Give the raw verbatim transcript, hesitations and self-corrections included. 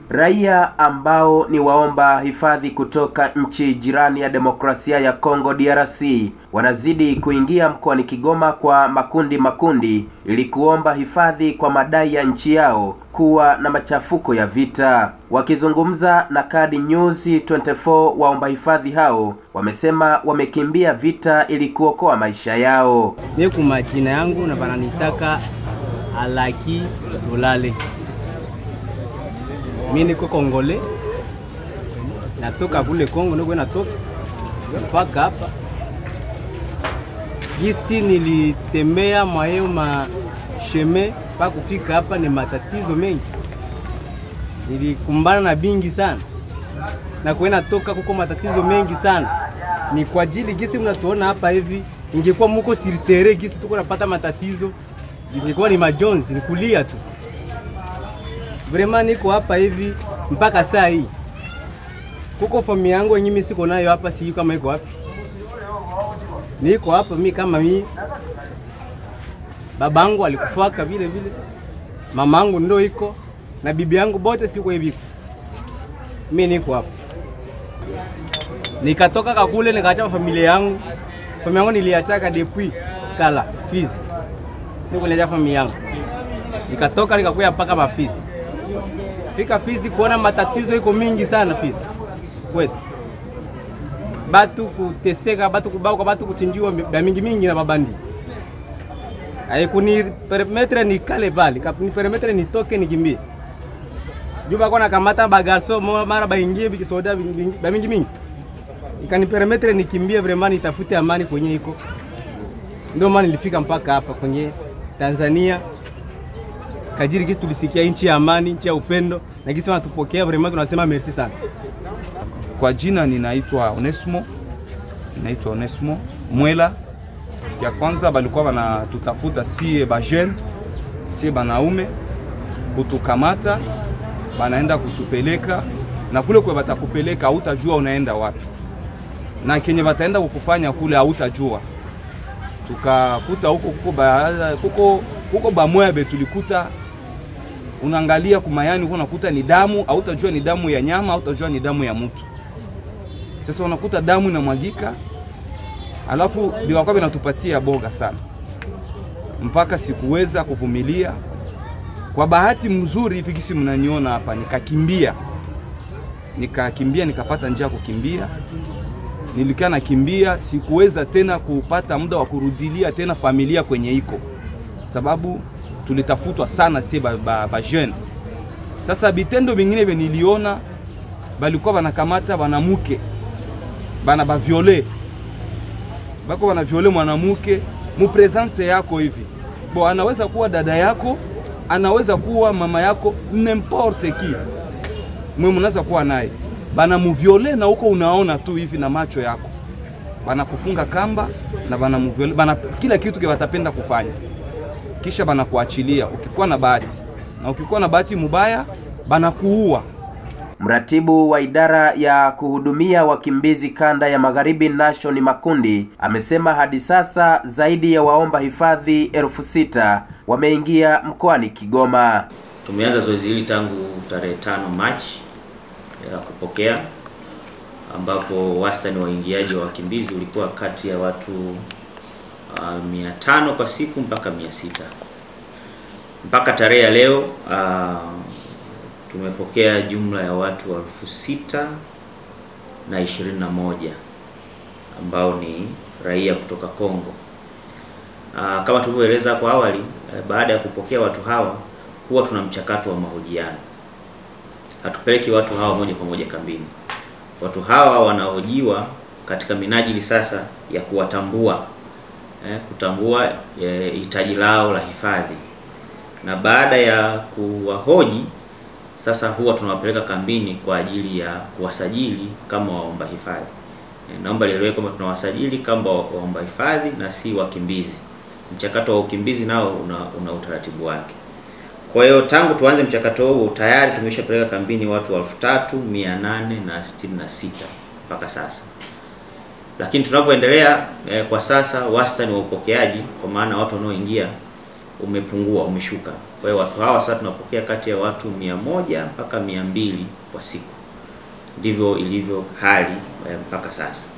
Raia ambao ni waomba hifadhi kutoka nchi jirani ya Demokrasia ya Kongo D R C wanazidi kuingia mkoani Kigoma kwa makundi makundi ili kuomba hifadhi kwa madai ya nchi yao kuwa na machafuko ya vita. Wakizungumza na Kadi News ishirini na nne, waomba hifadhi hao wamesema wamekimbia vita ili kuokoa maisha yao. Mimi kwa majina yangu na bananitaka Alaki Ulale. Mimi niko Kongole, natoka kule Kongo, niko natoka mpaka hapa. Gisi nilitembea mwayo ma sheme mpaka kufika hapa, ni matatizo mengi. Nilikumbana na bingi sana. Na kwenda toka kuko matatizo mengi sana. Ni kwa ajili gisi mnatuona hapa hivi, ingekuwa muko siritere gisi tuko napata matatizo, ingekuwa ni majonzi, ni kulia tu. Vraiment niko hapa hivi mpaka saa hii. Kuko familia yangu yenyewe mimi siko nayo hapa, si kama iko wapi. Niko hapa mimi kama mimi. Babangu alikufaka vile vile. Mamangu ndio iko na bibi yangu bote siko hivi. Mimi niko hapa. Nikatoka kakule nikaacha familia yangu. Familia yangu niliacha depuis kala Fizi. Niko niliacha familia yangu. Nikatoka nikakuja mpaka Mafizi. Fika Fizi kuona matatizo iko mingi sana Fizi. Kwetu. Batu kuteseka, batu kubao, batu kuchinjiwa mingi mingi na babandi. Haikuni permettre ni kale bali, ni permettre nitoke nikimbie. Juba kona kamata bagarso mara baingie bikisoda mingi mingi. Ikani permettre nikimbie vraiment nitafute amani kwenye iko. Ndio maana nilifika mpaka hapa kwenye Tanzania. Kadiri gisi tulisikia nchi ya amani, nchi ya upendo, na gisi wanatupokea vraiment tunasema merci sana. Kwa jina ninaitwa Onesmo. Ninaitwa Onesmo Mwela. Ya kwanza balikuwa wanatutafuta sie ba jeune, sie banaume kutukamata, banaenda kutupeleka, na kule kwa batakupeleka hautajua unaenda wapi. Na kenye bataenda kukufanya kule hautajua. Tukakuta huko kuko ba kuko kuko ba mwebe tulikuta. Unaangalia kumayani huko unakuta ni damu, hautajua ni damu ya nyama, hautajua ni damu ya mtu. Sasa unakuta damu inamwagika. Alafu ndio wakawa wanatupatia boga sana. Mpaka sikuweza kuvumilia. Kwa bahati mzuri hivi kisi mnaniona hapa nikakimbia. Nikakimbia nikapata njia kukimbia. Nilikaa nakimbia, sikuweza tena kupata muda wa kurudilia tena familia kwenye iko. Sababu tulitafutwa sana si ba, ba, ba jeune. Sasa bitendo vingine vile niliona balikuwa wanakamata wanamuke. Bana ba violer. Bako wana violer mwanamuke mu presence yako hivi. Bo anaweza kuwa dada yako, anaweza kuwa mama yako, n'importe qui. Mwe mnaweza kuwa naye. Bana mu violer na huko unaona tu hivi na macho yako. Bana kufunga kamba na bana mu violer, bana kila kitu kile watapenda kufanya. Kisha bana kuachilia ukikuwa na bahati. Na ukikuwa na bahati mbaya bana kuua. Mratibu wa idara ya kuhudumia wakimbizi kanda ya Magharibi Nation Makundi amesema hadi sasa zaidi ya waomba hifadhi elfu sita wameingia mkoani Kigoma. Tumeanza zoezi hili tangu tarehe tano Machi ya kupokea, ambapo wastani wa waingiaji wa wakimbizi ulikuwa kati ya watu uh, mia tano kwa siku mpaka mia sita. Mpaka tarehe ya leo uh, tumepokea jumla ya watu elfu sita na ishirini na moja ambao ni raia kutoka Kongo. Aa, kama tulivyoeleza hapo awali, baada ya kupokea watu hawa huwa tuna mchakato wa mahojiano. Hatupeleki watu hawa moja kwa moja kambini. Watu hawa wanahojiwa katika minajili sasa ya kuwatambua, eh, kutambua hitaji eh, lao la hifadhi. Na baada ya kuwahoji sasa huwa tunawapeleka kambini kwa ajili ya kuwasajili kama waomba hifadhi. E, naomba lielewe kwamba tunawasajili kama waomba hifadhi na si wakimbizi. Mchakato wa ukimbizi nao una, una utaratibu wake. Kwa hiyo tangu tuanze mchakato huu tayari tumeshapeleka kambini watu elfu tatu mia nane na sitini na sita mpaka sasa. Lakini tunavyoendelea e, kwa sasa wastani wa upokeaji kwa maana watu wanaoingia umepungua, umeshuka. Kwa hiyo watu hawa sasa tunapokea kati ya watu mia moja mpaka mia mbili kwa siku. Ndivyo ilivyo hali mpaka sasa.